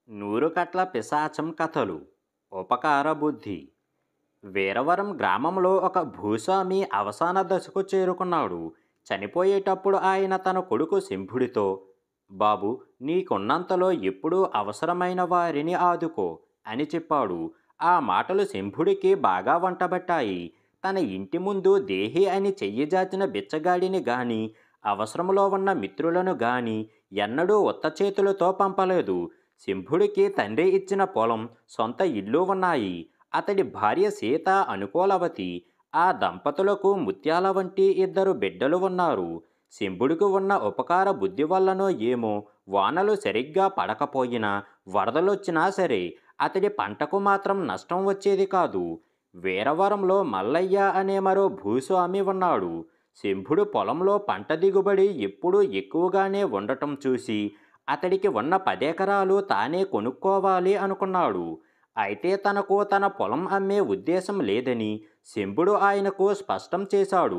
నూరుకట్ల పిశాచం కథలు. ఉపకార బుద్ధి. వీరవరం గ్రామంలో ఒక భూస్వామి అవసాన దశకు చేరుకున్నాడు. చనిపోయేటప్పుడు ఆయన తన కొడుకు శంభుడితో, బాబు, నీకున్నంతలో ఎప్పుడూ అవసరమైన వారిని ఆదుకో అని చెప్పాడు. ఆ మాటలు శంభుడికి బాగా వంటబట్టాయి. తన ఇంటి ముందు దేహి అని చెయ్యి జాచిన బిచ్చగాడిని గాని, అవసరంలో ఉన్న మిత్రులను గాని ఎన్నడూ ఉత్త చేతులతో పంపలేదు. శంభుడికి తండ్రి ఇచ్చిన పొలం, సొంత ఇల్లు ఉన్నాయి. అతడి భార్య సీత అనుకూలవతి. ఆ దంపతులకు ముత్యాల వంటి ఇద్దరు బిడ్డలు ఉన్నారు. శంభుడికి ఉన్న ఉపకార బుద్ధి వల్లనో ఏమో, వానలు సరిగ్గా పడకపోయినా, వరదలొచ్చినా సరే అతడి పంటకు మాత్రం నష్టం వచ్చేది కాదు. వీరవరంలో మల్లయ్య అనే మరో భూస్వామి ఉన్నాడు. శంభుడు పొలంలో పంట దిగుబడి ఎప్పుడూ ఎక్కువగానే ఉండటం చూసి అతడికి ఉన్న 10 ఎకరాలు తానే కొనుక్కోవాలి అనుకున్నాడు. అయితే తనకు తన పొలం అమ్మే ఉద్దేశం లేదని శంభుడు ఆయనకు స్పష్టం చేశాడు.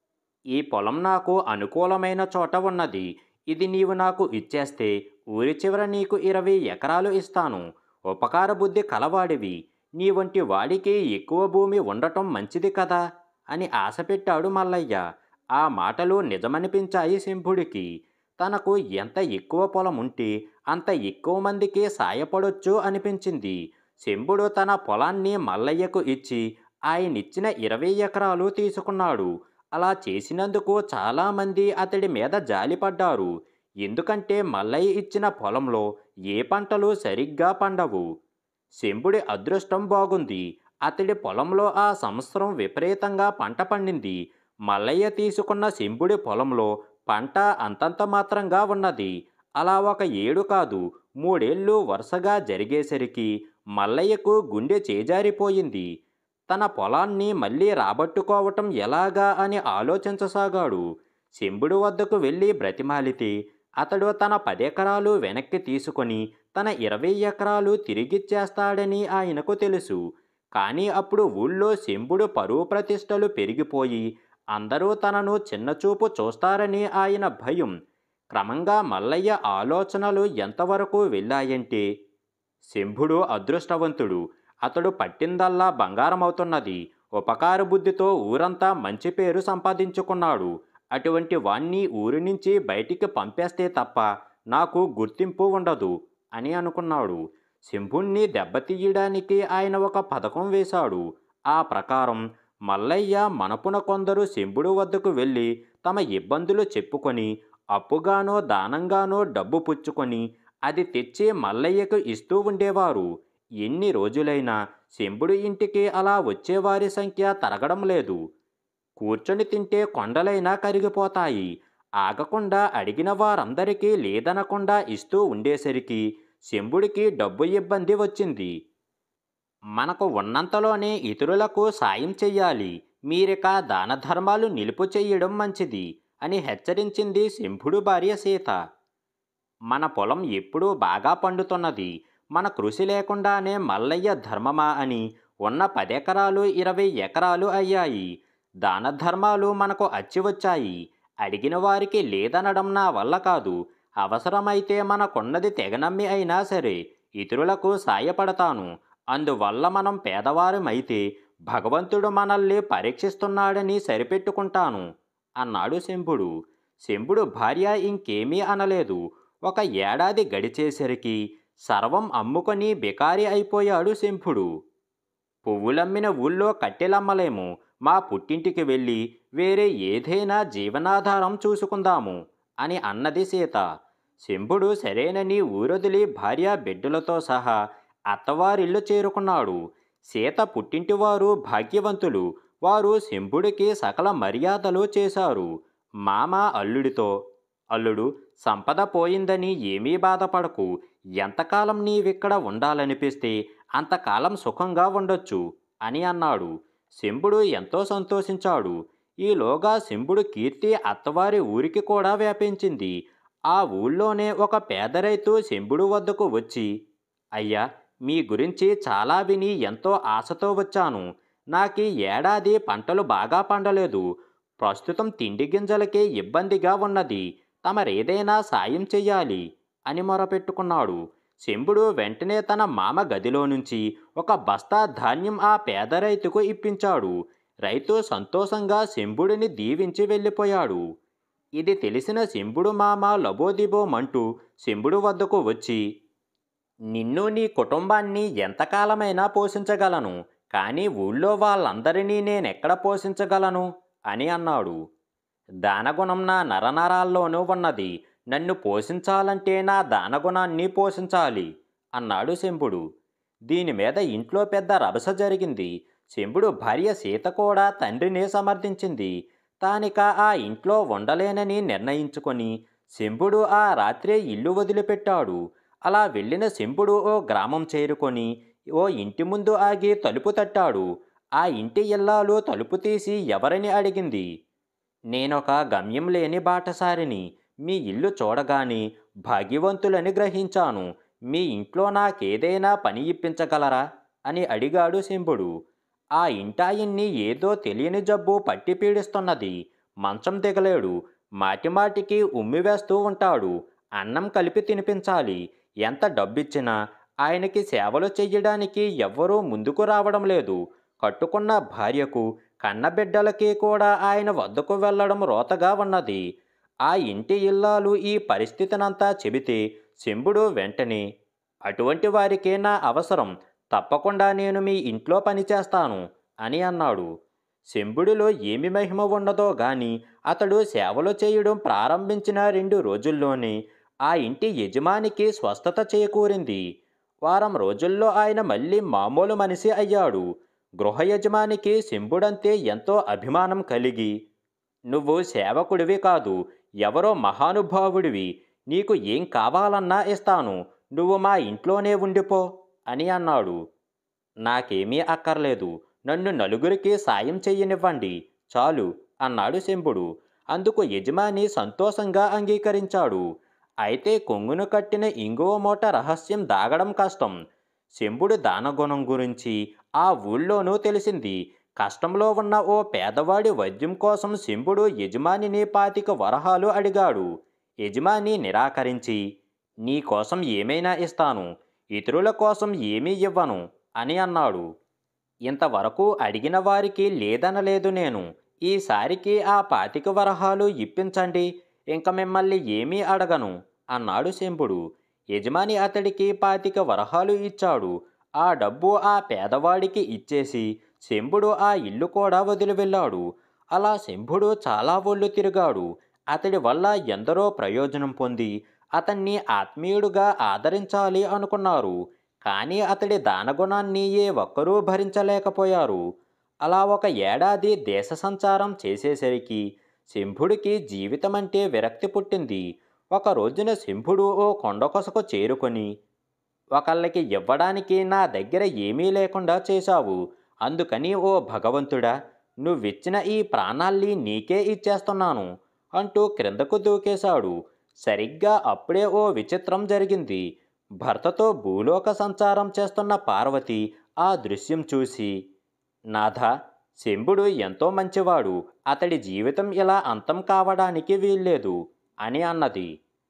ఈ పొలం నాకు అనుకూలమైన చోట ఉన్నది. ఇది నీవు నాకు ఇచ్చేస్తే ఊరి చివర నీకు 20 ఎకరాలు ఇస్తాను. ఉపకార బుద్ధి కలవాడివి. నీ వంటి వాడికి ఎక్కువ భూమి ఉండటం మంచిది కదా అని ఆశ పెట్టాడు మల్లయ్య. ఆ మాటలు నిజమనిపించాయి శంభుడికి. తనకు ఎంత ఎక్కువ పొలం ఉంటే అంత ఎక్కువ మందికి సాయపడొచ్చు అనిపించింది. శంభుడు తన పొలాన్ని మల్లయ్యకు ఇచ్చి ఆయనిచ్చిన 20 ఎకరాలు తీసుకున్నాడు. అలా చేసినందుకు చాలామంది అతడి మీద జాలిపడ్డారు. ఎందుకంటే మల్లయ్య ఇచ్చిన పొలంలో ఏ పంటలు సరిగ్గా పండవు. శంభుడి అదృష్టం బాగుంది. అతడి పొలంలో ఆ సంవత్సరం విపరీతంగా పంట పండింది. మల్లయ్య తీసుకున్న శంభుడి పొలంలో పంట అంతంత మాత్రంగా ఉన్నది. అలా ఒక ఏడు కాదు, 3 ఏళ్ళు వరుసగా జరిగేసరికి మల్లయ్యకు గుండె చేజారిపోయింది. తన పొలాన్ని మళ్ళీ రాబట్టుకోవటం ఎలాగా అని ఆలోచించసాగాడు. శంభుడి వద్దకు వెళ్ళి బ్రతిమాలితే అతడు తన 10 ఎకరాలు వెనక్కి తీసుకొని తన 20 ఎకరాలు తిరిగిచ్చేస్తాడని ఆయనకు తెలుసు. కానీ అప్పుడు ఊళ్ళో శంభుడు పరువు ప్రతిష్టలు పెరిగిపోయి అందరూ తనను చిన్నచూపు చూస్తారని ఆయన భయం. క్రమంగా మల్లయ్య ఆలోచనలు ఎంతవరకు వెళ్ళాయంటే, శంభుడు అదృష్టవంతుడు. అతడు పట్టిందల్లా బంగారమవుతున్నది. ఉపకార బుద్ధితో ఊరంతా మంచి పేరు సంపాదించుకున్నాడు. అటువంటి వాణ్ణి ఊరి నుంచి బయటికి పంపేస్తే తప్ప నాకు గుర్తింపు ఉండదు అని అనుకున్నాడు. శంభుణ్ణి దెబ్బతీయడానికి ఆయన ఒక పథకం వేశాడు. ఆ ప్రకారం మల్లయ్య మనపున కొందరు శంభుడు వద్దకు వెళ్ళి తమ ఇబ్బందులు చెప్పుకొని అప్పుగానో దానంగానో డబ్బు పుచ్చుకొని అది తెచ్చి మల్లయ్యకు ఇస్తూ ఉండేవారు. ఎన్ని రోజులైనా శంభుడి ఇంటికి అలా వచ్చేవారి సంఖ్య తరగడం లేదు. కూర్చొని తింటే కొండలైనా కరిగిపోతాయి. ఆగకుండా అడిగిన వారందరికీ లేదనకుండా ఇస్తూ ఉండేసరికి శంభుడికి డబ్బు ఇబ్బంది వచ్చింది. మనకు ఉన్నంతలోనే ఇతరులకు సాయం చెయ్యాలి. మీరిక దాన ధర్మాలు నిలుపు చెయ్యడం మంచిది అని హెచ్చరించింది శంభుడు భార్య సీత. మన పొలం ఎప్పుడూ బాగా పండుతున్నది. మన కృషి లేకుండానే మల్లయ్య ధర్మమా అని ఉన్న 10 ఎకరాలు 20 ఎకరాలు అయ్యాయి. దాన ధర్మాలు మనకు అచ్చి వచ్చాయి. అడిగిన వారికి లేదనడం నా వల్ల కాదు. అవసరమైతే మనకున్నది తెగనమ్మి అయినా సరే ఇతరులకు సాయపడతాను. అందువల్ల మనం పేదవారమైతే భగవంతుడు మనల్ని పరీక్షిస్తున్నాడని సరిపెట్టుకుంటాను అన్నాడు శంభుడు. శంభుడు భార్య ఇంకేమీ అనలేదు. 1 ఏడాది గడిచేసరికి సర్వం అమ్ముకొని బికారి అయిపోయాడు శంభుడు. పువ్వులమ్మిన ఊళ్ళో కట్టెలమ్మలేము. మా పుట్టింటికి వెళ్ళి వేరే ఏదైనా జీవనాధారం చూసుకుందాము అని అన్నది సీత. శంభుడు సరేనని ఊరొదిలి భార్య బిడ్డలతో సహా అత్తవారిల్లు చేరుకున్నాడు. సీత పుట్టింటివారు భాగ్యవంతులు. వారు శంభుడికి సకల మర్యాదలు చేశారు. మామ అల్లుడితో, అల్లుడు, సంపద పోయిందని ఏమీ బాధపడకు. ఎంతకాలం నీవిక్కడ ఉండాలనిపిస్తే అంతకాలం సుఖంగా ఉండొచ్చు అని అన్నాడు. శంభుడు ఎంతో సంతోషించాడు. ఈలోగా శంభుడు కీర్తి అత్తవారి ఊరికి కూడా వ్యాపించింది. ఆ ఊళ్ళోనే ఒక పేద రైతు శంభుడు వద్దకు వచ్చి, అయ్యా, మీ గురించి చాలా విని ఎంతో ఆశతో వచ్చాను. నాకీ ఏడాది పంటలు బాగా పండలేదు. ప్రస్తుతం తిండి గింజలకే ఇబ్బందిగా ఉన్నది. తమరేదైనా సాయం చెయ్యాలి అని మొరపెట్టుకున్నాడు. శంభుడు వెంటనే తన మామ గదిలో నుంచి ఒక బస్తా ధాన్యం ఆ పేద రైతుకు ఇప్పించాడు. రైతు సంతోషంగా శంభుడిని దీవించి వెళ్ళిపోయాడు. ఇది తెలిసిన శంభుడు మామ లబోదిబోమంటూ శంభుడు వద్దకు వచ్చి, నిన్ను నీ కుటుంబాన్ని ఎంతకాలమైనా పోషించగలను, కానీ ఊళ్ళో వాళ్ళందరినీ నేనెక్కడ పోషించగలను అని అన్నాడు. దానగుణం నా నరనరాల్లోనూ ఉన్నది. నన్ను పోషించాలంటే నా దానగుణాన్ని పోషించాలి అన్నాడు శంభుడు. దీని మీద ఇంట్లో పెద్ద రభస జరిగింది. శంభుడు భార్య సీత కూడా తండ్రిని సమర్థించింది. తానిక ఆ ఇంట్లో ఉండలేనని నిర్ణయించుకొని శంభుడు ఆ రాత్రే ఇల్లు వదిలిపెట్టాడు. అలా వెళ్ళిన శంభుడు ఓ గ్రామం చేరుకొని ఓ ఇంటి ముందు ఆగి తలుపు తట్టాడు. ఆ ఇంటి ఇల్లాలు తలుపు తీసి ఎవరని అడిగింది. నేనొక గమ్యం లేని బాటసారిని. మీ ఇల్లు చూడగానే భాగ్యవంతులని గ్రహించాను. మీ ఇంట్లో నాకేదైనా పని ఇప్పించగలరా అని అడిగాడు శంభుడు. ఆ ఇంటాయన్ని ఏదో తెలియని జబ్బు పట్టి పీడిస్తున్నది. మంచం దిగలేడు. మాటిమాటికి ఉమ్మివేస్తూ ఉంటాడు. అన్నం కలిపి తినిపించాలి. ఎంత డబ్బిచ్చినా ఆయనకి సేవలు చెయ్యడానికి ఎవ్వరూ ముందుకు రావడం లేదు. కట్టుకున్న భార్యకు కన్నబిడ్డలకి కూడా ఆయన వద్దకు వెళ్ళడం రోతగా ఉన్నది. ఆ ఇంటి ఇల్లాలు ఈ పరిస్థితినంతా చెబితే శంభుడు వెంటనే, అటువంటి వారికే నా అవసరం, తప్పకుండా నేను మీ ఇంట్లో పనిచేస్తాను అని అన్నాడు. శంభుడిలో ఏమి మహిమ ఉన్నదో గాని అతడు సేవలు చేయడం ప్రారంభించిన 2 రోజుల్లోనే ఆ ఇంటి యజమానికి స్వస్థత చేకూరింది. వారం రోజుల్లో ఆయన మళ్ళీ మామూలు మనిషి అయ్యాడు. గృహ యజమానికి శంభుడంతే ఎంతో అభిమానం కలిగి, నువ్వు సేవకుడివి కాదు, ఎవరో మహానుభావుడివి. నీకు ఏం కావాలన్నా ఇస్తాను. నువ్వు మా ఇంట్లోనే ఉండిపో అని అన్నాడు. నాకేమీ అక్కర్లేదు. నన్ను నలుగురికి సాయం చెయ్యనివ్వండి చాలు అన్నాడు శంభుడు. అందుకు యజమాని సంతోషంగా అంగీకరించాడు. అయితే కొంగును కట్టిన ఇంగువ మూట రహస్యం దాగడం కష్టం. శంభుడు దానగుణం గురించి ఆ ఊళ్ళోనూ తెలిసింది. కష్టంలో ఉన్న ఓ పేదవాడి వైద్యం కోసం శంభుడు యజమానిని 25 వరహాలు అడిగాడు. యజమాని నిరాకరించి, నీకోసం ఏమైనా ఇస్తాను, ఇతరుల కోసం ఏమీ ఇవ్వను అని అన్నాడు. ఇంతవరకు అడిగిన వారికి లేదనలేదు నేను. ఈసారికి ఆ 25 వరహాలు ఇప్పించండి, ఇంక మిమ్మల్ని ఏమీ అడగను అన్నాడు శంభుడు. యజమాని అతడికి 25 వరహాలు ఇచ్చాడు. ఆ డబ్బు ఆ పేదవాడికి ఇచ్చేసి శంభుడు ఆ ఇల్లు కూడా వదిలి వెళ్ళాడు. అలా శంభుడు చాలా ఊళ్ళు తిరిగాడు. అతడి వల్ల ఎందరో ప్రయోజనం పొంది అతన్ని ఆత్మీయుడుగా ఆదరించాలి అనుకున్నారు. కానీ అతడి దానగుణాన్ని ఏ ఒక్కరూ భరించలేకపోయారు. అలా 1 ఏడాది దేశ సంచారం చేసేసరికి శంభుడికి జీవితమంటే విరక్తి పుట్టింది. ఒక రోజున శంభుడు ఓ కొండకొసకు చేరుకొని, ఒకళ్ళకి ఇవ్వడానికి నా దగ్గర ఏమీ లేకుండా చేశావు. అందుకని ఓ భగవంతుడా, నువ్విచ్చిన ఈ ప్రాణాల్ని నీకే ఇచ్చేస్తున్నాను అంటూ క్రిందకు దూకేశాడు. సరిగ్గా అప్పుడే ఓ విచిత్రం జరిగింది. భర్తతో భూలోక సంచారం చేస్తున్న పార్వతి ఆ దృశ్యం చూసి, నాథా, శంభుడు ఎంతో మంచివాడు. అతడి జీవితం ఇలా అంతం కావడానికి వీల్లేదు అని అన్నది.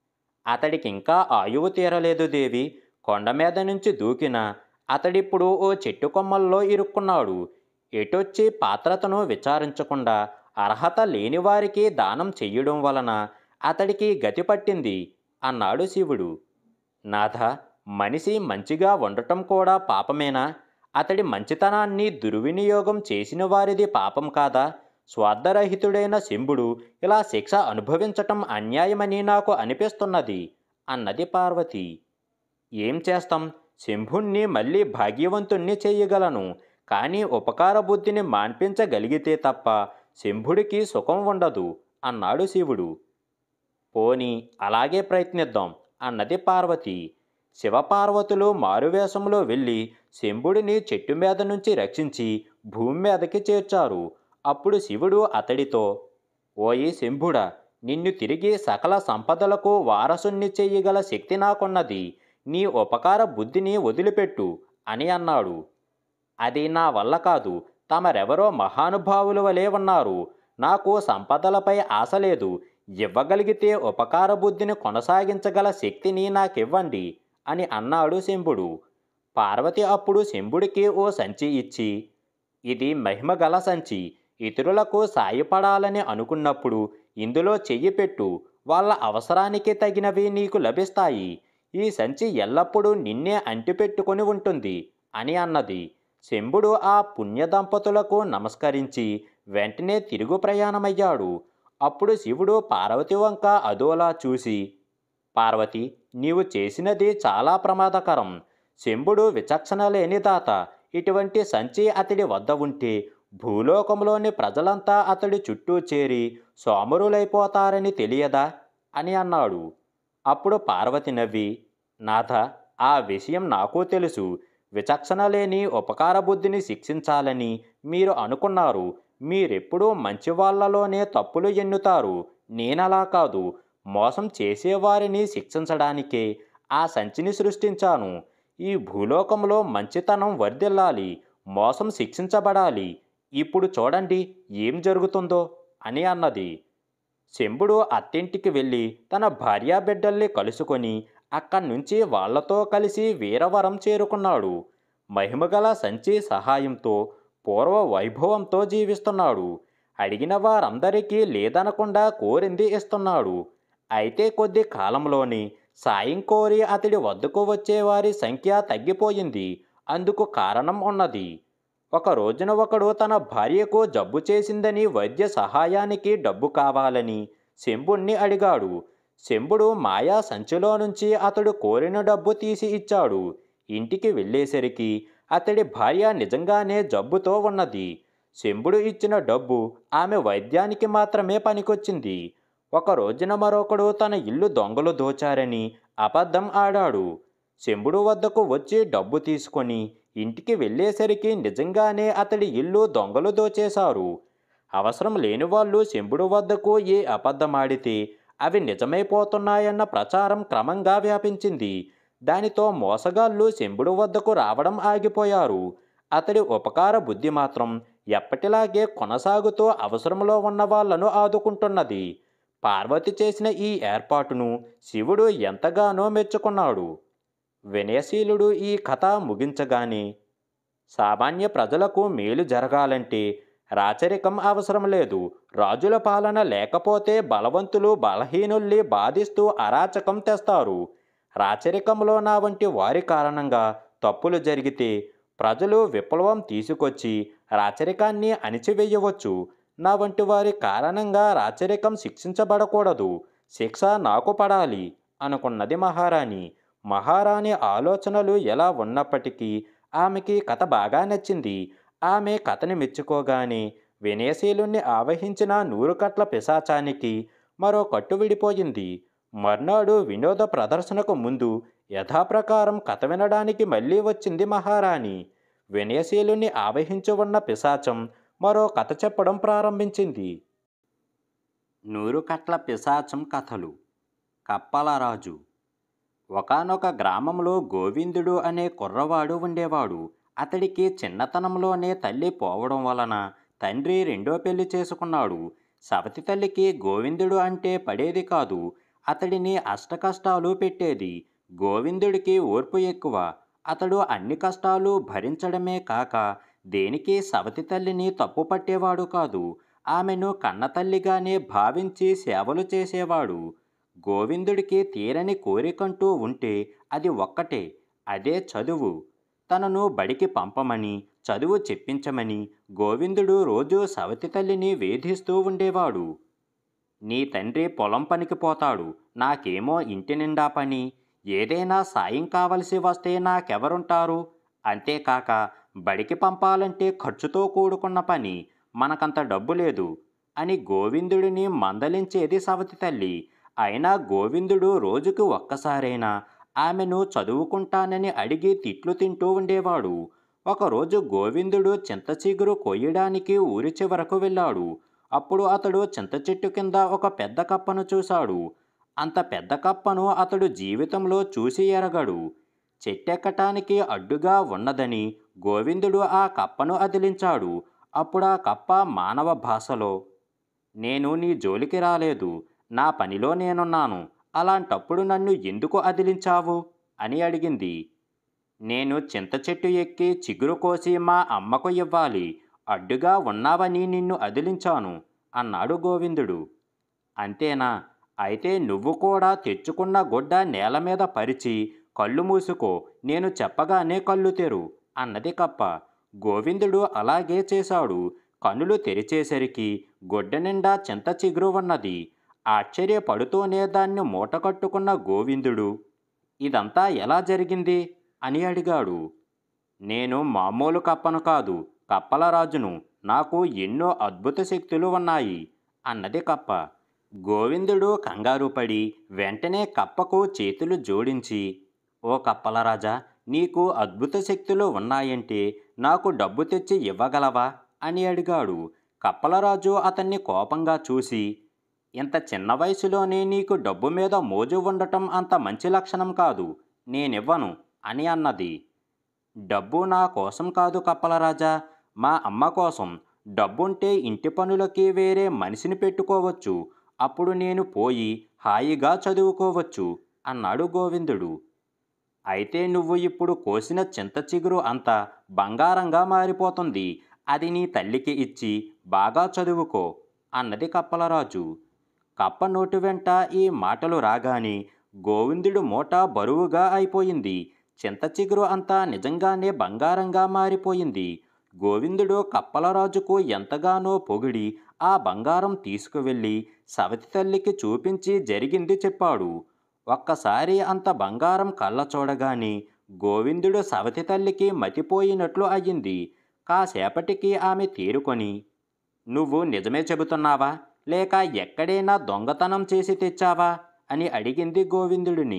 అతడికింకా ఆయువు తీరలేదు దేవి. కొండ మీద నుంచి దూకిన అతడిప్పుడు ఓ చెట్టు కొమ్మల్లో ఇరుక్కున్నాడు. ఎటొచ్చి పాత్రతను విచారించకుండా అర్హత లేని వారికి దానం చెయ్యడం వలన అతడికి గతి పట్టింది అన్నాడు శివుడు. నాథ, మనిషి మంచిగా ఉండటం కూడా పాపమేనా? అతడి మంచితనాన్ని దుర్వినియోగం చేసిన వారిది పాపం కాదా? స్వార్థరహితుడైన శంభుడు ఇలా శిక్ష అనుభవించటం అన్యాయమని నాకు అనిపిస్తున్నది అన్నది పార్వతి. ఏం చేస్తాం? శంభుణ్ణి మళ్ళీ భాగ్యవంతుణ్ణి చెయ్యగలను, కానీ ఉపకార బుద్ధిని మాన్పించగలిగితే తప్ప శంభుడికి సుఖం ఉండదు అన్నాడు శివుడు. పోనీ అలాగే ప్రయత్నిద్దాం అన్నది పార్వతి. శివపార్వతులు మారువేషంలో వెళ్ళి శంభుడిని చెట్టు మీద నుంచి రక్షించి భూమి మీదకి చేర్చారు. అప్పుడు శివుడు అతడితో, ఓయి శంభుడా, నిన్ను తిరిగి సకల సంపదలకు వారసుణ్ణి చెయ్యగల శక్తి నాకున్నది. నీ ఉపకార బుద్ధిని వదిలిపెట్టు అని అన్నాడు. అది నా వల్ల కాదు. తమరెవరో మహానుభావుల వలె ఉన్నారు. నాకు సంపదలపై ఆశ లేదు. ఇవ్వగలిగితే ఉపకార బుద్ధిని కొనసాగించగల శక్తిని నాకివ్వండి అని అన్నాడు శంభుడు. పార్వతి అప్పుడు శంభుడికి ఓ సంచి ఇచ్చి, ఇది మహిమగల సంచి. ఇతరులకు సాయపడాలని అనుకున్నప్పుడు ఇందులో చెయ్యి పెట్టు. వాళ్ళ అవసరానికి తగినవి నీకు లభిస్తాయి. ఈ సంచి ఎల్లప్పుడూ నిన్నే అంటిపెట్టుకొని ఉంటుంది అని అన్నది. శంభుడు ఆ పుణ్య దంపతులకు నమస్కరించి వెంటనే తిరుగు ప్రయాణమయ్యాడు. అప్పుడు శివుడు పార్వతి వంక అదోలా చూసి, పార్వతి, నీవు చేసినది చాలా ప్రమాదకరం. శంభుడు విచక్షణ లేని దాత. ఇటువంటి సంచి అతడి వద్ద ఉంటే భూలోకంలోని ప్రజలంతా అతడి చుట్టూ చేరి సోమరులైపోతారని తెలియదా అని అన్నాడు. అప్పుడు పార్వతి నవ్వి, నాథ, ఆ విషయం నాకు తెలుసు. విచక్షణ లేని ఉపకార బుద్ధిని శిక్షించాలని మీరు అనుకున్నారు. మీరెప్పుడూ మంచివాళ్లలోనే తప్పులు ఎన్నుతారు. నేనలా కాదు. మోసం చేసేవారిని శిక్షించడానికే ఆ సంచిని సృష్టించాను. ఈ భూలోకంలో మంచితనం వర్ధిల్లాలి, మోసం శిక్షించబడాలి. ఇప్పుడు చూడండి ఏం జరుగుతుందో అని అన్నది. శంభుడు అత్తింటికి వెళ్ళి తన భార్యాబిడ్డల్ని కలుసుకొని అక్కడి నుంచి వాళ్లతో కలిసి వీరవరం చేరుకున్నాడు. మహిమగల సంచి సహాయంతో పూర్వ వైభవంతో జీవిస్తున్నాడు. అడిగిన వారందరికీ లేదనకుండా కోరింది ఇస్తున్నాడు. అయితే కొద్ది కాలంలోని సాయం కోరి అతడి వద్దకు వచ్చేవారి సంఖ్య తగ్గిపోయింది. అందుకు కారణం ఉన్నది. ఒక రోజున ఒకడు తన భార్యకు జబ్బు చేసిందని వైద్య సహాయానికి డబ్బు కావాలని శంభుణ్ణి అడిగాడు. శంభుడు మాయా సంచిలో నుంచి అతడు కోరిన డబ్బు తీసి ఇచ్చాడు. ఇంటికి వెళ్ళేసరికి అతడి భార్య నిజంగానే జబ్బుతో ఉన్నది. శంభుడు ఇచ్చిన డబ్బు ఆమె వైద్యానికి మాత్రమే పనికొచ్చింది. ఒక రోజున మరొకడు తన ఇల్లు దొంగలు దోచారని అబద్ధం ఆడాడు. శంభుడు వద్దకు వచ్చి డబ్బు తీసుకొని ఇంటికి వెళ్ళేసరికి నిజంగానే అతడి ఇల్లు దొంగలు దోచేశారు. అవసరం లేని వాళ్ళు శంభుడు వద్దకు ఏ అబద్ధమాడితే అవి నిజమైపోతున్నాయన్న ప్రచారం క్రమంగా వ్యాపించింది. దానితో మోసగాళ్ళు శంభుడు వద్దకు రావడం ఆగిపోయారు. అతడి ఉపకార బుద్ధి మాత్రం ఎప్పటిలాగే కొనసాగుతూ అవసరంలో ఉన్న వాళ్లను ఆదుకుంటున్నది. పార్వతి చేసిన ఈ ఏర్పాటును శివుడు ఎంతగానో మెచ్చుకున్నాడు. వినయశీలుడు ఈ కథ ముగించగానే, సామాన్య ప్రజలకు మేలు జరగాలంటే రాచరికం అవసరం లేదు. రాజుల పాలన లేకపోతే బలవంతులు బలహీనుల్ని బాధిస్తూ అరాచకం తెస్తారు. రాచరికంలో నా వంటి వారి కారణంగా తప్పులు జరిగితే ప్రజలు విప్లవం తీసుకొచ్చి రాచరికాన్ని అణిచివేయవచ్చు. నా వంటి వారి కారణంగా రాచరికం శిక్షించబడకూడదు. శిక్ష నాకు పడాలి అనుకున్నది మహారాణి. మహారాణి ఆలోచనలు ఎలా ఉన్నప్పటికీ ఆమెకి కథ బాగా నచ్చింది. ఆమె కథని మెచ్చుకోగానే వినయశీలుణ్ణి ఆవహించిన 100 కట్ల పిశాచానికి మరో కట్టు విడిపోయింది. మర్నాడు వినోద ప్రదర్శనకు ముందు యథాప్రకారం కథ వినడానికి మళ్ళీ వచ్చింది మహారాణి. వినయశీలుణ్ణి ఆవహించి ఉన్న పిశాచం మరో కథ చెప్పడం ప్రారంభించింది. 100 కట్ల పిశాచం కథలు. కప్పలరాజు. ఒకానొక గ్రామంలో గోవిందుడు అనే కుర్రవాడు ఉండేవాడు. అతడికి చిన్నతనంలోనే తల్లి పోవడం వలన తండ్రి రెండో పెళ్లి చేసుకున్నాడు. సవతి తల్లికి గోవిందుడు అంటే పడేది కాదు. అతడిని అష్టకష్టాలు పెట్టేది. గోవిందుడికి ఓర్పు ఎక్కువ. అతడు అన్ని కష్టాలు భరించడమే కాక దేనికి సవతి తల్లిని తప్పు పట్టేవాడు కాదు. ఆమెను కన్నతల్లిగానే భావించి సేవలు చేసేవాడు. గోవిందుడికి తీరని కోరికంటూ ఉంటే అది ఒక్కటే, అదే చదువు. తనను బడికి పంపమని, చదువు చెప్పించమని గోవిందుడు రోజూ సవతి తల్లిని వేధిస్తూ ఉండేవాడు. నీ తండ్రి పొలం పనికి పోతాడు, నాకేమో ఇంటి నిండా పని. ఏదైనా సాయం కావలసి వస్తే నాకెవరుంటారు? అంతేకాక బడికి పంపాలంటే ఖర్చుతో కూడుకున్న పని. మనకంత డబ్బు లేదు అని గోవిందుడిని మందలించేది సవతి తల్లి. అయినా గోవిందుడు రోజుకు ఒక్కసారైనా ఆమెను చదువుకుంటానని అడిగి తిట్లు తింటూ ఉండేవాడు. ఒకరోజు గోవిందుడు చింత చిగురు కొయ్యడానికి ఊరి చివరకు వెళ్ళాడు. అప్పుడు అతడు చింత చెట్టు కింద ఒక పెద్ద కప్పను చూశాడు. అంత పెద్ద కప్పను అతడు జీవితంలో చూసి ఎరగడు. చెట్టెక్కటానికి అడ్డుగా ఉన్నదని గోవిందుడు ఆ కప్పను అదిలించాడు. అప్పుడా కప్ప మానవ భాషలో, నేను నీ జోలికి రాలేదు, నా పనిలో నేనున్నాను, అలాంటప్పుడు నన్ను ఎందుకు అదిలించావు అని అడిగింది. నేను చింత చెట్టు ఎక్కి చిగురు కోసి మా అమ్మకు ఇవ్వాలి. అడ్డుగా ఉన్నావని నిన్ను అదిలించాను అన్నాడు గోవిందుడు. అంతేనా? అయితే నువ్వు కూడా తెచ్చుకున్న గుడ్డ నేల మీద పరిచి కళ్ళు మూసుకో, నేను చెప్పగానే కళ్ళు తెరు అన్నది కప్ప. గోవిందుడు అలాగే చేశాడు. కనులు తెరిచేసరికి గుడ్డ నిండా చింత చిగురు ఉన్నది. ఆశ్చర్యపడుతూనే దాన్ని మూటకట్టుకున్న గోవిందుడు, ఇదంతా ఎలా జరిగింది అని అడిగాడు. నేను మామూలు కప్పను కాదు, కప్పల రాజును. నాకు ఎన్నో అద్భుత శక్తులు ఉన్నాయి అన్నది కప్ప. గోవిందుడు కంగారుపడి వెంటనే కప్పకు చేతులు జోడించి, ఓ కప్పలరాజా, నీకు అద్భుత శక్తులు ఉన్నాయంటే నాకు డబ్బు తెచ్చి ఇవ్వగలవా అని అడిగాడు. కప్పలరాజు అతన్ని కోపంగా చూసి, ఇంత చిన్న వయసులోనే నీకు డబ్బు మీద మోజు ఉండటం అంత మంచి లక్షణం కాదు, నేనివ్వను అని అన్నది. డబ్బు నా కోసం కాదు కప్పలరాజా, మా అమ్మ కోసం. డబ్బుంటే ఇంటి పనులకి వేరే మనిషిని పెట్టుకోవచ్చు. అప్పుడు నేను పోయి హాయిగా చదువుకోవచ్చు అన్నాడు గోవిందుడు. అయితే నువ్వు ఇప్పుడు కోసిన చింత చిగురు అంతా బంగారంగా మారిపోతుంది. అది నీ తల్లికి ఇచ్చి బాగా చదువుకో అన్నది కప్పలరాజు. కప్ప నోటి వెంట ఈ మాటలు రాగానే గోవిందుడు మూట బరువుగా అయిపోయింది. చింత చిగురు అంతా నిజంగానే బంగారంగా మారిపోయింది. గోవిందుడు కప్పలరాజుకు ఎంతగానో పొగిడి ఆ బంగారం తీసుకువెళ్ళి సవతి తల్లికి చూపించి జరిగింది చెప్పాడు. ఒక్కసారి అంత బంగారం కళ్ళ చూడగానే గోవిందుడు సవతి తల్లికి మతిపోయినట్లు అయ్యింది. కాసేపటికి ఆమె తేరుకొని, నువ్వు నిజమే చెబుతున్నావా, లేక ఎక్కడైనా దొంగతనం చేసి తెచ్చావా అని అడిగింది గోవిందుడిని.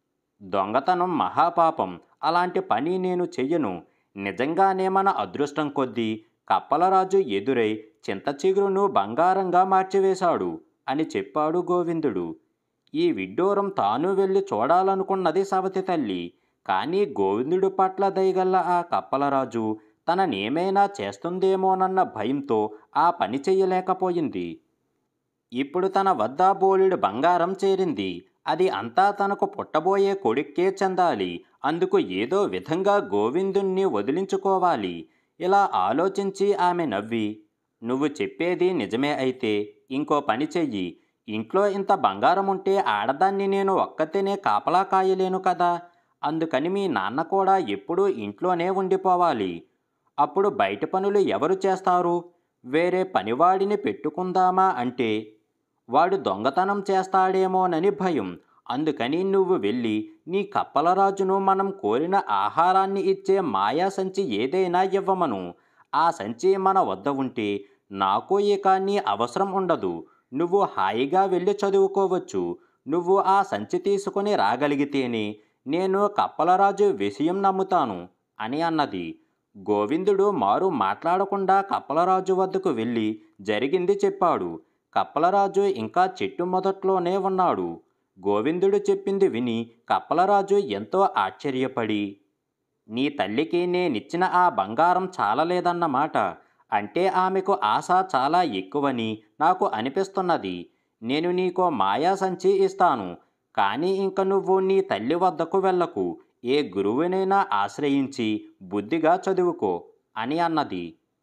దొంగతనం మహాపాపం, అలాంటి పని నేను చెయ్యను. నిజంగానే మన అదృష్టం కొద్దీ కప్పలరాజు ఎదురై చింత చిగురును బంగారంగా మార్చివేశాడు అని చెప్పాడు గోవిందుడు. ఈ విడ్డూరం తాను వెళ్ళి చూడాలనుకున్నది సవతి తల్లి. కానీ గోవిందుడి పట్ల దయగల్ల ఆ కప్పలరాజు తననేమైనా చేస్తుందేమోనన్న భయంతో ఆ పని చెయ్యలేకపోయింది. ఇప్పుడు తన వద్ద బోలెడు బంగారం చేరింది. అది అంతా తనకు పుట్టబోయే కొడుక్కే చెందాలి. అందుకు ఏదో విధంగా గోవిందుణ్ణి వదిలించుకోవాలి. ఇలా ఆలోచించి ఆమె నవ్వి, నువ్వు చెప్పేది నిజమే అయితే ఇంకో పని చెయ్యి. ఇంట్లో ఇంత బంగారం ఉంటే ఆడదాన్ని నేను ఒక్కతేనే కాపలా కాయలేను కదా. అందుకని మీ నాన్న కూడా ఎప్పుడూ ఇంట్లోనే ఉండిపోవాలి. అప్పుడు బయట పనులు ఎవరు చేస్తారు? వేరే పనివాడిని పెట్టుకుందామా అంటే వాడు దొంగతనం చేస్తాడేమోనని భయం. అందుకని నువ్వు వెళ్ళి నీ కప్పలరాజును మనం కోరిన ఆహారాన్ని ఇచ్చే మాయా సంచి ఏదైనా ఇవ్వమను. ఆ సంచి మన వద్ద ఉంటే నాకు ఇక నీ అవసరం ఉండదు. నువ్వు హాయిగా వెళ్ళి చదువుకోవచ్చు. నువ్వు ఆ సంచి తీసుకొని రాగలిగితేనే నేను కప్పలరాజు విషయం నమ్ముతాను అని అన్నది. గోవిందుడు మారు మాట్లాడకుండా కప్పలరాజు వద్దకు వెళ్ళి జరిగింది చెప్పాడు. కప్పలరాజు ఇంకా చెట్టు మొదట్లోనే ఉన్నాడు. గోవిందుడు చెప్పింది విని కప్పలరాజు ఎంతో ఆశ్చర్యపడి, నీ తల్లికి నేనిచ్చిన ఆ బంగారం చాలలేదన్నమాట. అంటే ఆమెకు ఆశ చాలా ఎక్కువని నాకు అనిపిస్తున్నది. నేను నీకో మాయా సంచి ఇస్తాను. కానీ ఇంక నువ్వు నీ తల్లి వద్దకు వెళ్ళకు. ఏ గురువునైనా ఆశ్రయించి బుద్ధిగా చదువుకో అని అన్నది.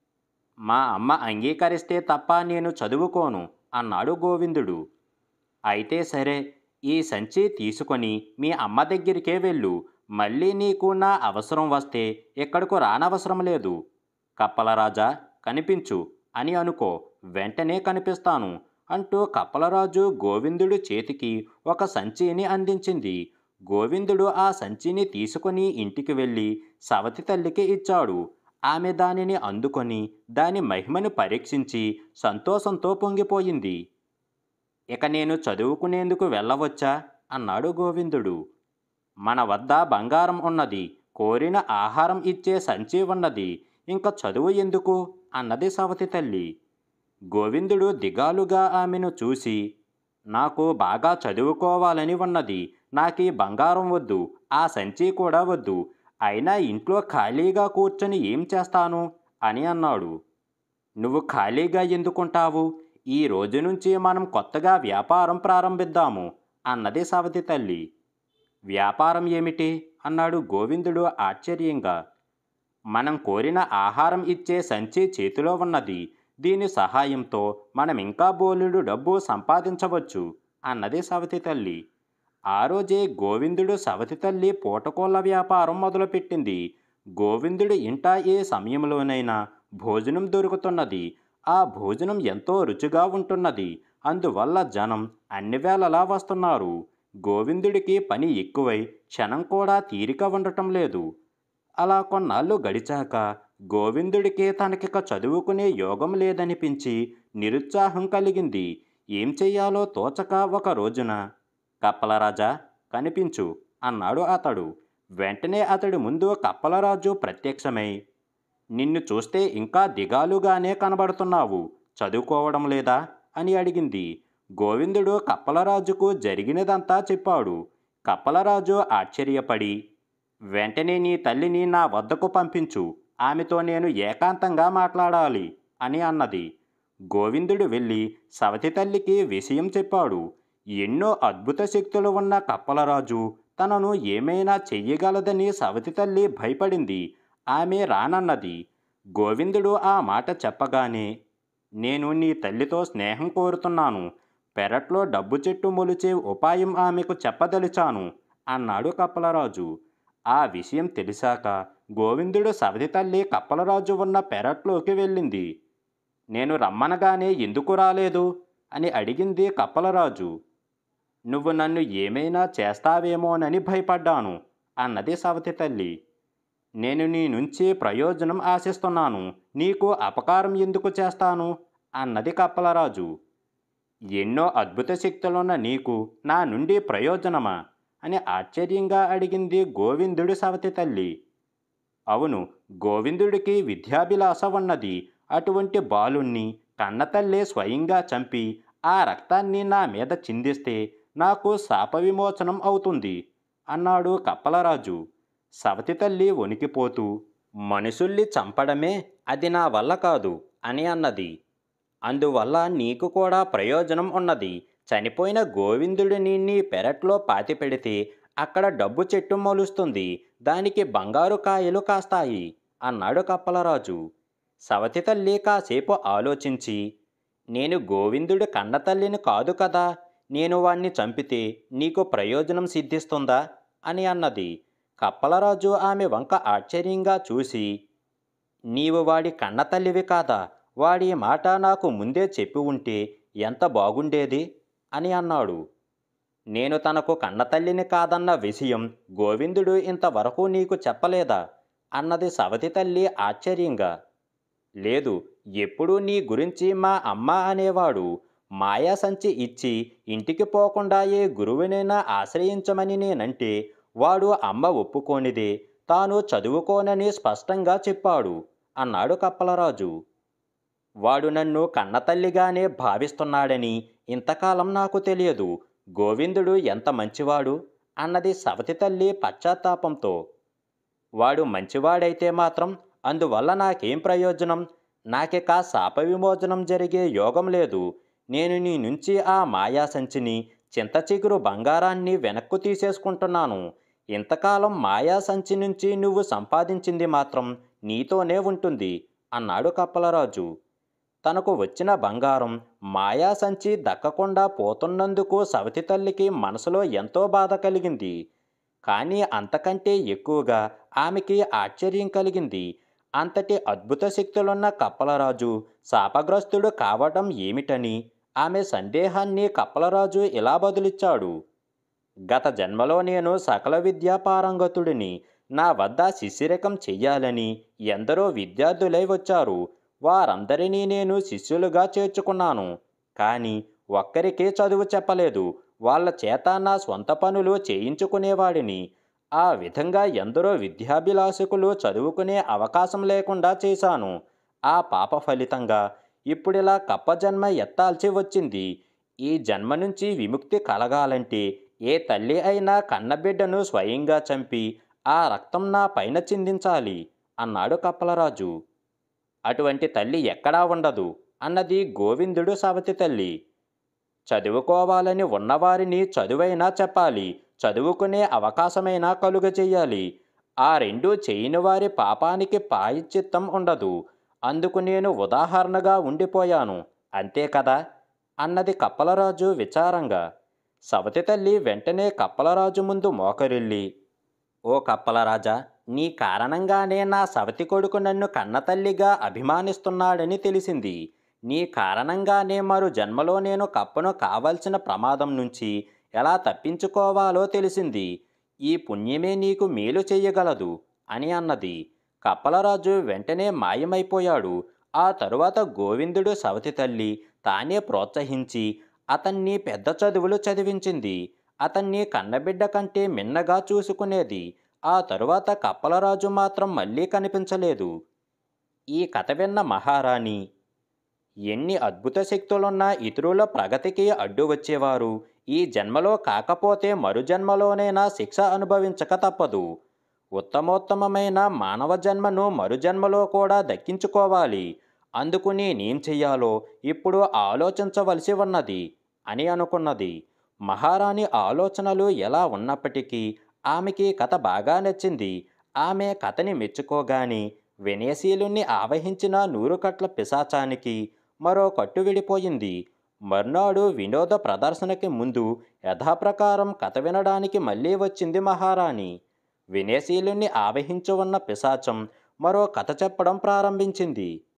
మా అమ్మ అంగీకరిస్తే తప్ప నేను చదువుకోను అన్నాడు గోవిందుడు. అయితే సరే, ఈ సంచి తీసుకొని మీ అమ్మ దగ్గరికే వెళ్ళు. మళ్ళీ నీకు నా అవసరం వస్తే ఇక్కడకు రానవసరం లేదు. కప్పలరాజా, కనిపించు అని అనుకో, వెంటనే కనిపిస్తాను అంటూ కప్పలరాజు గోవిందుడు చేతికి ఒక సంచిని అందించింది. గోవిందుడు ఆ సంచిని తీసుకొని ఇంటికి వెళ్ళి సవతి తల్లికి ఇచ్చాడు. ఆమె దానిని అందుకొని దాని మహిమను పరీక్షించి సంతోషంతో పొంగిపోయింది. ఇక నేను చదువుకునేందుకు వెళ్ళవచ్చా అన్నాడు గోవిందుడు. మన వద్ద బంగారం ఉన్నది, కోరిన ఆహారం ఇచ్చే సంచి ఉన్నది, ఇంక చదువు ఎందుకు అన్నది సవతి తల్లి. గోవిందుడు దిగాలుగా ఆమెను చూసి, నాకు బాగా చదువుకోవాలని ఉన్నది. నాకీ బంగారం వద్దు, ఆ సంచి కూడా వద్దు. అయినా ఇంట్లో ఖాళీగా కూర్చొని ఏం చేస్తాను అని అన్నాడు. నువ్వు ఖాళీగా ఎందుకుంటావు? ఈ రోజు నుంచి మనం కొత్తగా వ్యాపారం ప్రారంభిద్దాము అన్నది సవతి తల్లి. వ్యాపారం ఏమిటి అన్నాడు గోవిందుడు ఆశ్చర్యంగా. మనం కోరిన ఆహారం ఇచ్చే సంచి చేతిలో ఉన్నది. దీని సహాయంతో మనం ఇంకా బోలెడు డబ్బు సంపాదించవచ్చు అన్నది సవతి తల్లి. ఆ రోజే గోవిందుడు సవతి తల్లి పూటకోళ్ల వ్యాపారం మొదలుపెట్టింది. గోవిందుడి ఇంట ఏ సమయంలోనైనా భోజనం దొరుకుతున్నది. ఆ భోజనం ఎంతో రుచిగా ఉంటున్నది. అందువల్ల జనం అన్ని వేళలా వస్తున్నారు. గోవిందుడికి పని ఎక్కువై క్షణం కూడా తీరిక ఉండటం లేదు. అలా కొన్నాళ్ళు గడిచాక గోవిందుడికి తనకిక చదువుకునే యోగం లేదనిపించి నిరుత్సాహం కలిగింది. ఏం చెయ్యాలో తోచక ఒక రోజున, కప్పలరాజా, కనిపించు అన్నాడు అతడు. వెంటనే అతడి ముందు కప్పలరాజు ప్రత్యక్షమై, నిన్ను చూస్తే ఇంకా దిగాలుగానే కనబడుతున్నావు, చదువుకోవడం లేదా అని అడిగింది. గోవిందుడు కప్పలరాజుకు జరిగినదంతా చెప్పాడు. కప్పలరాజు ఆశ్చర్యపడి, వెంటనే నీ తల్లిని నా వద్దకు పంపించు, ఆమెతో నేను ఏకాంతంగా మాట్లాడాలి అని అన్నది. గోవిందుడు వెళ్ళి సవతి తల్లికి విషయం చెప్పాడు. ఎన్నో అద్భుత శక్తులు ఉన్న కప్పలరాజు తనను ఏమైనా చెయ్యగలదని సవతి తల్లి భయపడింది. ఆమె రానన్నది. గోవిందుడు ఆ మాట చెప్పగానే, నేను నీ తల్లితో స్నేహం కోరుతున్నాను. పెరట్లో డబ్బు చెట్టు మొలిచే ఉపాయం ఆమెకు చెప్పదలిచాను అన్నాడు కప్పలరాజు. ఆ విషయం తెలిసాక గోవిందుడు సవతి తల్లి కప్పలరాజు ఉన్న పెరట్లోకి వెళ్ళింది. నేను రమ్మనగానే ఎందుకు రాలేదు అని అడిగింది కప్పలరాజు. నువ్వు నన్ను ఏమైనా చేస్తావేమోనని భయపడ్డాను అన్నది సవతి తల్లి. నేను నీ నుంచి ప్రయోజనం ఆశిస్తున్నాను, నీకు అపకారం ఎందుకు చేస్తాను అన్నది కప్పలరాజు. ఎన్నో అద్భుత శక్తులున్న నీకు నా నుండి ప్రయోజనమా అని ఆశ్చర్యంగా అడిగింది గోవిందుడి సవతి తల్లి. అవును, గోవిందుడికి విద్యాభిలాష ఉన్నది. అటువంటి బాలుణ్ణి కన్నతల్లే స్వయంగా చంపి ఆ రక్తాన్ని నా మీద చిందిస్తే నాకు శాప విమోచనం అవుతుంది అన్నాడు కప్పలరాజు. సవతి తల్లి వణికిపోతూ, మనుషుల్ని చంపడమే అది నా వల్ల కాదు అని అన్నది. అందువల్ల నీకు కూడా ప్రయోజనం ఉన్నది. చనిపోయిన గోవిందుడిని నీ పెరట్లో పాతిపెడితే అక్కడ డబ్బు చెట్టు మొలుస్తుంది, దానికి బంగారు కాయలు కాస్తాయి అన్నాడు కప్పలరాజు. సవతి తల్లి కాసేపు ఆలోచించి, నేను గోవిందుడి కన్నతల్లిని కాదు కదా, నేను వాణ్ణి చంపితే నీకు ప్రయోజనం సిద్ధిస్తుందా అని అన్నది. కప్పలరాజు ఆమె వంక ఆశ్చర్యంగా చూసి, నీవు వాడి కన్నతల్లివి కాదా, వాడి మాట నాకు ముందే చెప్పి ఉంటే ఎంత బాగుండేది అని అన్నాడు. నేను తనకు కన్నతల్లిని కాదన్న విషయం గోవిందుడు ఇంతవరకు నీకు చెప్పలేదా అన్నది సవతి తల్లి ఆశ్చర్యంగా. లేదు, ఎప్పుడూ నీ గురించి మా అమ్మ అనేవాడు. మాయా సంచి ఇచ్చి ఇంటికి పోకుండా ఏ గురువునైనా ఆశ్రయించమని నేనంటే వాడు అమ్మ ఒప్పుకోనిదే, తాను చదువుకోనని స్పష్టంగా చెప్పాడు అన్నాడు కప్పలరాజు. వాడు నన్ను కన్నతల్లిగానే భావిస్తున్నాడని ఇంతకాలం నాకు తెలియదు. గోవిందుడు ఎంత మంచివాడు అన్నది సవతి తల్లి పశ్చాత్తాపంతో. వాడు మంచివాడైతే మాత్రం అందువల్ల నాకేం ప్రయోజనం? నాకిక శాప విమోచనం జరిగే యోగం లేదు. నేను నీ నుంచి ఆ మాయా సంచిని, చింత చిగురు బంగారాన్ని వెనక్కు తీసేసుకుంటున్నాను. ఇంతకాలం మాయా సంచి నుంచి నువ్వు సంపాదించింది మాత్రం నీతోనే ఉంటుంది అన్నాడు కప్పలరాజు. తనకు వచ్చిన బంగారం మాయా సంచి దక్కకుండా పోతున్నందుకు సవతి తల్లికి మనసులో ఎంతో బాధ కలిగింది. కానీ అంతకంటే ఎక్కువగా ఆమెకి ఆశ్చర్యం కలిగింది. అంతటి అద్భుత శక్తులున్న కప్పలరాజు శాపగ్రస్తుడు కావటం ఏమిటని ఆమె సందేహాన్ని కప్పలరాజు ఇలా బదులిచ్చాడు. గత జన్మలో నేను సకల విద్యా పారంగతుడిని. నా వద్ద శిష్యరికం చెయ్యాలని ఎందరో విద్యార్థులై వచ్చారు. వారందరినీ నేను శిష్యులుగా చేర్చుకున్నాను. కానీ ఒక్కరికే చదువు చెప్పలేదు. వాళ్ళ చేత నా స్వంత పనులు చేయించుకునేవాడిని. ఆ విధంగా ఎందరో విద్యాభిలాషకులు చదువుకునే అవకాశం లేకుండా చేశాను. ఆ పాప ఫలితంగా ఇప్పుడిలా కప్పజన్మ ఎత్తాల్సి వచ్చింది. ఈ జన్మ నుంచి విముక్తి కలగాలంటే ఏ తల్లి అయినా కన్నబిడ్డను స్వయంగా చంపి ఆ రక్తం నా పైన చిందించాలి అన్నాడు కప్పలరాజు. అటువంటి తల్లి ఎక్కడా ఉండదు అన్నది గోవిందుడు సవతి తల్లి. చదువుకోవాలని ఉన్నవారిని చదువైనా చెప్పాలి, చదువుకునే అవకాశమైనా కలుగజేయాలి. ఆ రెండూ చేయని వారి పాపానికి ప్రాయశ్చిత్తం ఉండదు. అందుకు నేను ఉదాహరణగా ఉండిపోయాను. అంతే కదా అన్నది కప్పలరాజు విచారంగా. సవతి తల్లి వెంటనే కప్పలరాజు ముందు మోకరిల్లి, ఓ కప్పలరాజా, నీ కారణంగానే నా సవతి కొడుకు నన్ను కన్నతల్లిగా అభిమానిస్తున్నాడని తెలిసింది. నీ కారణంగానే మరు జన్మలో నేను కప్పను కావలసిన ప్రమాదం నుంచి ఎలా తప్పించుకోవాలో తెలిసింది. ఈ పుణ్యమే నీకు మేలు చెయ్యగలదు అని అన్నది. కప్పలరాజు వెంటనే మాయమైపోయాడు. ఆ తరువాత గోవిందుడు సవతి తల్లి తానే ప్రోత్సహించి అతన్ని పెద్ద చదువులు చదివించింది. అతన్ని కన్నబిడ్డ కంటే మిన్నగా చూసుకునేది. ఆ తరువాత కప్పలరాజు మాత్రం మళ్ళీ కనిపించలేదు. ఈ కథ విన్న మహారాణి, ఎన్ని అద్భుత శక్తులున్నా ఇతరుల ప్రగతికి అడ్డు వచ్చేవారు ఈ జన్మలో కాకపోతే మరు జన్మలోనైనా శిక్ష అనుభవించక తప్పదు. ఉత్తమోత్తమమైన మానవ జన్మను మరు జన్మలో కూడా దక్కించుకోవాలి. అందుకు నేనేం చెయ్యాలో ఇప్పుడు ఆలోచించవలసి ఉన్నది అని అనుకున్నది. మహారాణి ఆలోచనలు ఎలా ఉన్నప్పటికీ ఆమెకి కథ బాగా నచ్చింది. ఆమె కథని మెచ్చుకోగానే వెనేసీలుణ్ణి ఆవహించిన 100 కట్ల పిశాచానికి మరో కట్టు విడిపోయింది. మర్నాడు వినోద ప్రదర్శనకి ముందు యథాప్రకారం కథ వినడానికి మళ్ళీ వచ్చింది మహారాణి. వెనేసీలుణ్ణి ఆవహించి ఉన్న పిశాచం మరో కథ చెప్పడం ప్రారంభించింది.